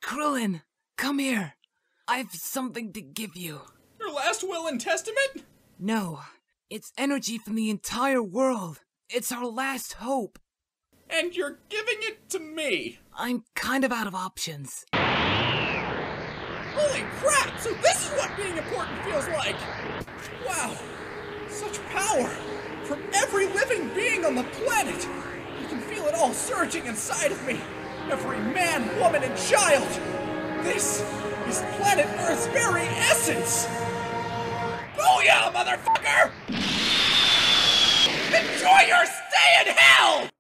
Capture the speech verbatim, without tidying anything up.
Krillin, come here. I have something to give you. Your last will and testament? No, it's energy from the entire world. It's our last hope. And you're giving it to me? I'm kind of out of options. Holy crap! So this is what being important feels like! Wow, such power from every living being on the planet! I can feel it all surging inside of me. Every man, woman, and child! This is planet Earth's very essence! Booyah, motherfucker! Enjoy your stay in hell!